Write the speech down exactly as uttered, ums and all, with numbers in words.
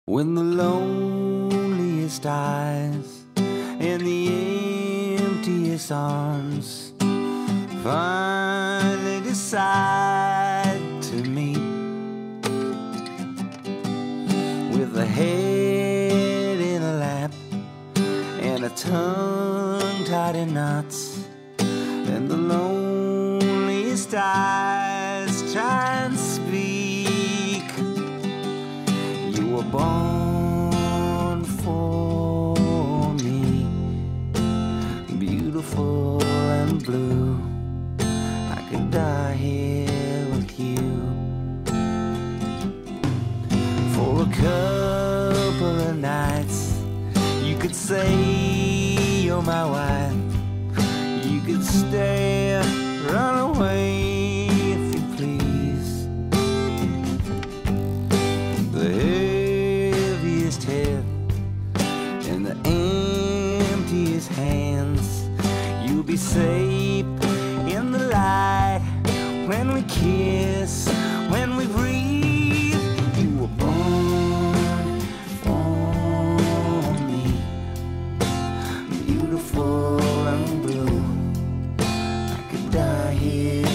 When the loneliest eyes and the emptiest arms finally decide to meet, with a head in a lap and a tongue tied in knots, and the loneliest eyes try and speak. You were born for me, beautiful and blue. I could die here with you. For a couple of nights, you could say you're my wife. You could stay or run away if you please. The heaviest head and the emptiest hands, you'll be safe in the light when we kiss, when we breathe. You were born for me, beautiful and blue. I could die here